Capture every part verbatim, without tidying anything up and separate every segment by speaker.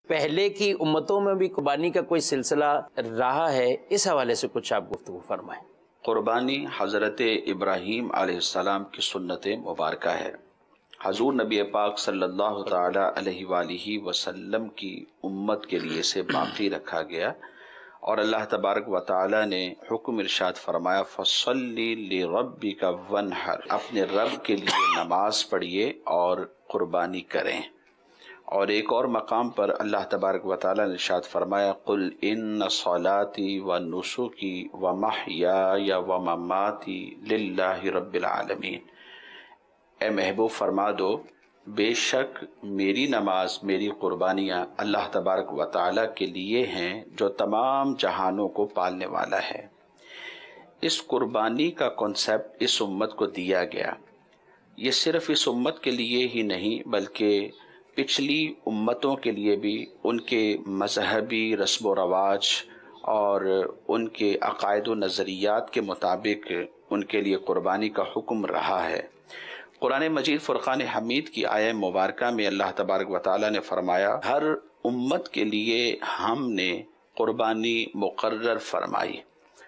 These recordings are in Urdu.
Speaker 1: پہلے کی امتوں میں بھی قربانی کا کوئی سلسلہ رہا ہے، اس حوالے سے کچھ آپ گفتگو فرمائیں۔
Speaker 2: قربانی حضرت ابراہیم علیہ السلام کی سنت مبارکہ ہے۔ حضور نبی پاک صلی اللہ تعالی علیہ وآلہ وسلم کی امت کے لیے سے باقی رکھا گیا، اور اللہ تبارک و تعالی نے حکم ارشاد فرمایا فَصَلِّ لِرَبِّكَ وَانْحَرْ، اپنے رب کے لیے نماز پڑھیے اور قربانی کریں۔ اور ایک اور مقام پر اللہ تبارک و تعالی نے ارشاد فرمایا قُلْ إِنَّ صَلَاتِي وَنُسُكِي وَمَحْيَايَ وَمَمَاتِي لِلَّهِ رَبِّ الْعَالَمِينَ، اے محبوب فرما دو بے شک میری نماز، میری قربانیاں اللہ تبارک و تعالی کے لیے ہیں جو تمام جہانوں کو پالنے والا ہے۔ اس قربانی کا کنسپٹ اس امت کو دیا گیا، یہ صرف اس امت کے لیے ہی نہیں بلکہ پچھلی امتوں کے لیے بھی ان کے مذہبی رسم و رواج اور ان کے عقائد و نظریات کے مطابق ان کے لیے قربانی کا حکم رہا ہے۔ قرآن مجید فرقان حمید کی آیہ مبارکہ میں اللہ تبارک و تعالی نے فرمایا ہر امت کے لیے ہم نے قربانی مقرر فرمائی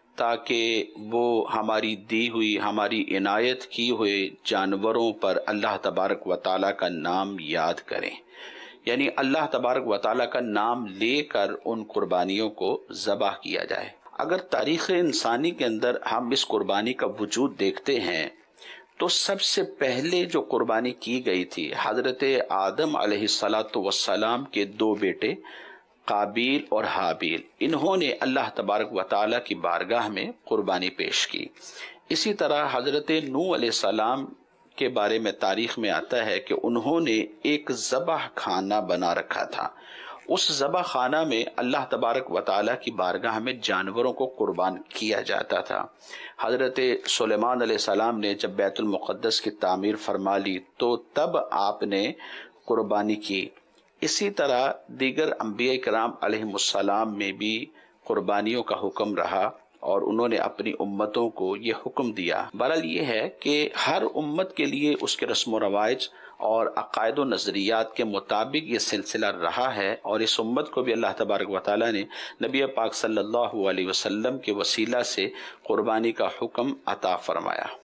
Speaker 2: تاکہ وہ ہماری دی ہوئی، ہماری عنایت کی ہوئے جانوروں پر اللہ تبارک و تعالیٰ کا نام یاد کریں، یعنی اللہ تبارک و تعالیٰ کا نام لے کر ان قربانیوں کو ذبح کیا جائے۔ اگر تاریخ انسانی کے اندر ہم اس قربانی کا وجود دیکھتے ہیں تو سب سے پہلے جو قربانی کی گئی تھی حضرت آدم علیہ الصلاۃ والسلام کے دو بیٹے قابیل اور حابیل، انہوں نے اللہ تبارک و تعالیٰ کی بارگاہ میں قربانی پیش کی۔ اسی طرح حضرت نوح علیہ السلام کے بارے میں تاریخ میں آتا ہے کہ انہوں نے ایک ذبح خانہ بنا رکھا تھا، اس ذبح خانہ میں اللہ تبارک و تعالیٰ کی بارگاہ میں جانوروں کو قربان کیا جاتا تھا۔ حضرت سلیمان علیہ السلام نے جب بیت المقدس کی تعمیر فرما لی تو تب آپ نے قربانی کی۔ اسی طرح دیگر انبیاء کرام علیہم السلام میں بھی قربانیوں کا حکم رہا اور انہوں نے اپنی امتوں کو یہ حکم دیا۔ بہرحال یہ ہے کہ ہر امت کے لیے اس کے رسم و رواج اور عقائد و نظریات کے مطابق یہ سلسلہ رہا ہے، اور اس امت کو بھی اللہ تبارک و تعالیٰ نے نبی پاک صلی اللہ علیہ وسلم کے وسیلہ سے قربانی کا حکم عطا فرمایا۔